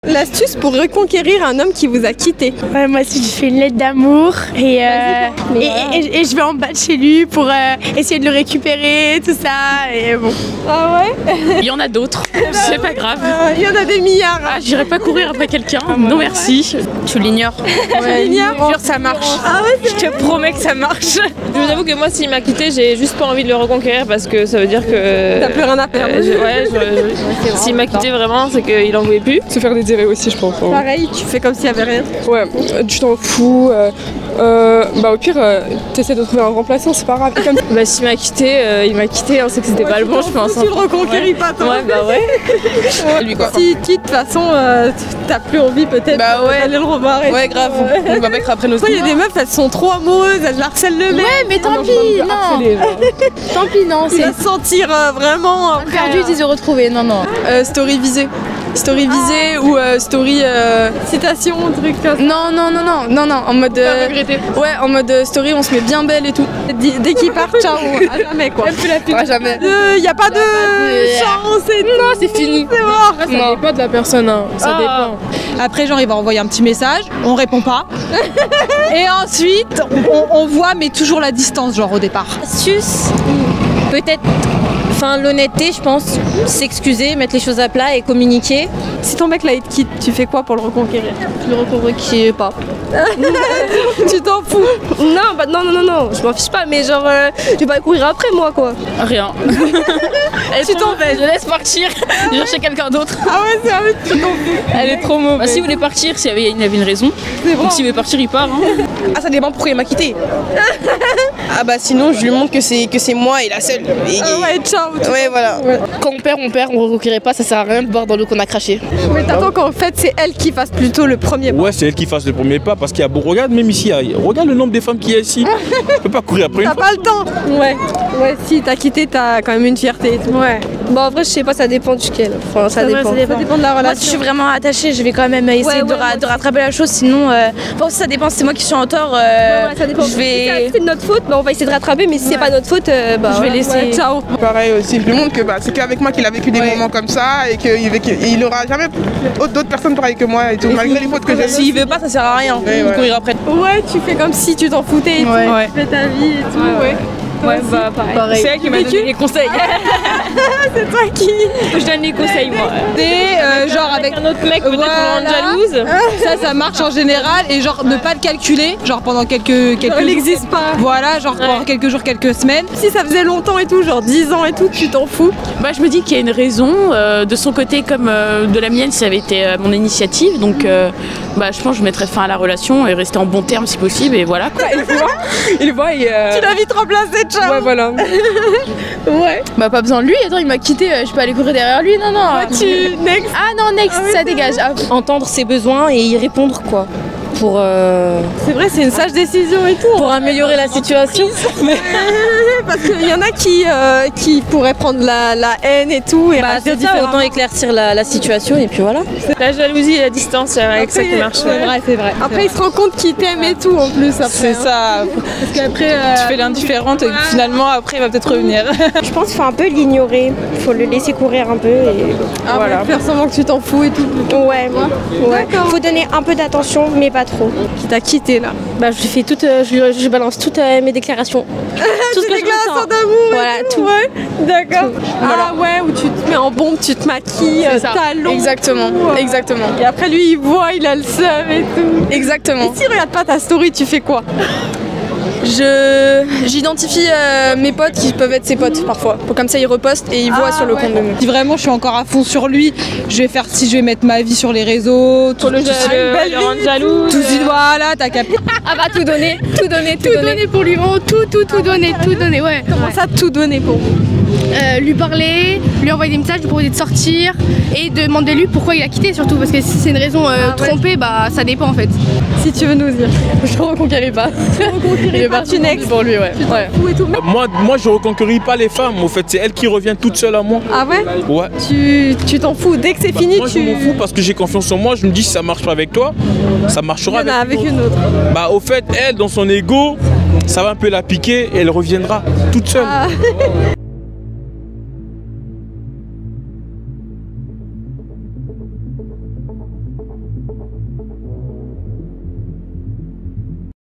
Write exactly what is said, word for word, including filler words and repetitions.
L'astuce pour reconquérir un homme qui vous a quitté. Ouais, moi aussi, je fais une lettre d'amour et, euh, et, et, et, et je vais en bas de chez lui pour euh, essayer de le récupérer, tout ça. Et bon. Ah ouais? Il y en a d'autres, c'est pas grave. Euh, Il y en a des milliards. Ah, j'irai pas courir après quelqu'un, non merci. Tu l'ignores. Ouais, l'ignores. Jure, ça marche. Ah ouais, Je te promets que ça marche. Je vous avoue que moi, s'il m'a quitté, j'ai juste pas envie de le reconquérir parce que ça veut dire que. t'as plus rien à perdre. Euh, je- ouais, je- je- s'il m'a quitté vraiment, c'est qu'il en voulait plus. Se faire désirer aussi, je pense. hein. Pareil, tu fais comme s'il y avait rien. Ouais, euh, tu t'en fous. euh, euh, bah au pire, euh, t'essaies de trouver un remplaçant, c'est pas grave. Et comme... Bah, s'il m'a quitté, euh, il m'a quitté, hein, c'est que c'était pas le bon, je pense. Tu le reconquéris pas, toi. Ouais, bah ouais. lui quoi. Si quitte, de toute façon, euh, t'as plus envie peut-être Bah ouais. d'aller le remarrer. Ouais, grave. On va mettre après nos. Après, il y a des meufs, elles sont trop amoureuses, elles harcèlent le mec. Ouais, mais tant pis, non. Tant pis, non. Il C'est va se sentir euh, vraiment après. perdu, ils ont retrouvé. Non, non. Euh, story visée. Story visée ou euh, story. Euh... Citation, truc comme ça. Non, non, non, non, non, non, en mode. euh, Ouais, en mode euh, story, on se met bien belle et tout. Dès dès qu'il part, ciao, à jamais quoi. Ah, jamais. Il n'y a pas de chance et tout. Non, c'est fini. C'est mort. Ça dépend de la personne, hein. ça Ah. dépend. Après, genre, il va envoyer un petit message, on répond pas. Et ensuite, on, on voit, mais toujours la distance, genre au départ. Astuce, peut-être, enfin l'honnêteté, je pense, s'excuser, mettre les choses à plat et communiquer. Si ton mec là il te quitte, tu fais quoi pour le reconquérir? Je le reconquérir pas. Tu t'en fous? Non, bah non, non, non, non, je m'en fiche pas, mais genre, euh, je vais pas courir après moi quoi. Rien. Tu t'en vais, je laisse partir, je vais chercher quelqu'un d'autre. Ah ouais, c'est vrai, tu t'en fous. Elle est trop mauvaise. Bah, s'il voulait partir, s'il y avait, il avait une raison. Donc s'il veut partir, il part. Hein. Ah, ça dépend pourquoi il m'a quitté. Ah, bah sinon, je lui montre que c'est que c'est moi et la seule. Et... Ah ouais, ciao. Ouais, voilà. Quand on perd, on perd, on ne reconquérait pas, ça sert à rien de boire dans l'eau qu'on a craché. Mais t'attends qu'en fait c'est elle qui fasse plutôt le premier pas. Ouais, c'est elle qui fasse le premier pas parce qu'il y a beau. Regarde, même ici, il y a- regarde le nombre de femmes qu'il y a ici. Je peux pas courir après une T'as fois. pas le temps. Ouais. Ouais, si t'as quitté, t'as quand même une fierté et tout. Ouais. Bon, en vrai, je sais pas, ça dépend duquel. Enfin, ça, C'est vrai, dépend. ça dépend. Ça dépend de la Moi, si je relation. suis vraiment attachée, je vais quand même essayer Ouais, de, ouais, ra- moi de rattraper la chose. Sinon, euh... enfin, ça dépend. Si c'est moi qui suis en tort. euh, Ouais, ouais, ça dépend. Je Si vais. c'est de notre faute, bah, on va essayer de rattraper, mais si c'est pas notre faute, euh, bah, Je vais voilà. laisser. Ouais, ciao. Pareil aussi, je lui montre que bah, c'est qu'avec moi qu'il a vécu des moments comme ça et qu'il n'aura jamais d'autres personnes pareilles que moi et tout, malgré les fautes que j'ai. S'il veut pas, ça sert à rien Ouais, de ouais. courir après. Ouais, tu fais comme si tu t'en foutais et tout. Ouais. Tu fais ta vie et tout. Ouais. Ouais, bah pareil. C'est elle qui m'a donné les conseils. C'est toi qui. Je donne les conseils, moi. Et euh, genre avec. un autre mec, peut-être Voilà. pour rendre jalouse. Ça, ça marche en général. Et genre ne pas le calculer, genre pendant quelques. quelques Elle n'existe pas. Voilà, genre pendant quelques jours, quelques semaines. Si ça faisait longtemps et tout, genre dix ans et tout, tu t'en fous. Bah, je me dis qu'il y a une raison. euh, de son côté comme euh, de la mienne, ça avait été euh, mon initiative. Donc euh, bah, je pense que je mettrais fin à la relation et rester en bon terme si possible. Et voilà. Quoi. Il voit, il voit et. euh, Tu l'as vite remplacé, ciao. Ouais, voilà. Ouais. Bah, pas besoin de lui. Attends, il m'a quitté. euh, Je peux aller courir derrière lui. Non, non. Tu. Next. Ah non, next, ça dégage. Ah, Entendre ses besoins et y répondre, quoi. Pour, euh, C'est vrai, c'est une sage décision et tout. pour améliorer la situation. Parce qu'il y en a qui, euh, qui pourraient prendre la, la haine et tout et Bah, réagir c'est ça, différemment. autant éclaircir la, la situation et puis voilà. La jalousie et la distance, c'est avec ça qui marche. C'est vrai, c'est vrai. Après, il se rend compte qu'il t'aime et tout en plus. Après, C'est hein. ça. Parce qu'après. euh, Tu fais l'indifférente et finalement, après, il va peut-être revenir. Je pense qu'il faut un peu l'ignorer, il faut le laisser courir un peu et ah, voilà. ouais, faire semblant que tu t'en fous et tout. Ouais, ouais. D'accord. Faut donner un peu d'attention, mais pas trop. Qui t'a quitté là. Bah, je lui fais toutes, euh, je, lui- je balance toutes euh, mes déclarations. Tout ce Des que je déclarations ressens. d'amour. et Voilà, tout. Ouais, d'accord. Ah ouais, où tu te mets en bombe, tu te maquilles, euh, ça. talons. Exactement, tout, euh. exactement. Et après, lui, il voit, il a le seum et tout. Exactement. Et s'il regarde pas ta story, tu fais quoi? Je j'identifie euh, mes potes qui peuvent être ses potes parfois. Pour comme ça ils repostent et ils voient Ah, sur le ouais. compte de nous. Si vraiment je suis encore à fond sur lui, je vais faire si je vais mettre ma vie sur les réseaux, tout, Le tout, jaloux, le rendre jaloux. tout de suite, voilà, t'as capté. ah bah tout donner, tout donner, tout, donner pour lui. Vraiment tout, tout, tout donner, tout donner. Ouais. Comment ça, tout donner pour vous? Euh, lui parler, lui envoyer des messages, lui proposer de sortir et demander lui pourquoi il a quitté surtout parce que si c'est une raison euh, Ah ouais. trompée, bah ça dépend en fait. Si tu veux nous dire. Je reconquéris pas. Il est parti next. Pour lui, ouais. ouais. Fou et tout. Mais- Moi, moi, je reconquéris pas les femmes. En fait, c'est elle qui revient toute seule à moi. Ah ouais? Ouais. Tu tu t'en fous. Dès que c'est Bah, fini, moi, tu. je m'en fous parce que j'ai confiance en moi. Je me dis si ça marche pas avec toi, ça Il y marchera en a avec, avec une autre. Bah, au fait, elle, dans son ego, ça va un peu la piquer et elle reviendra toute seule. Ah.